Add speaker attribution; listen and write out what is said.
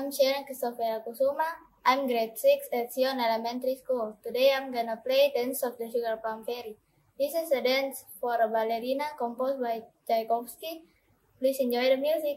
Speaker 1: I'm Sharon Kusuma. I'm grade 6 at Sion Elementary School. Today I'm gonna play Dance of the Sugar Plum Fairy. This is a dance for a ballerina composed by Tchaikovsky. Please enjoy the music.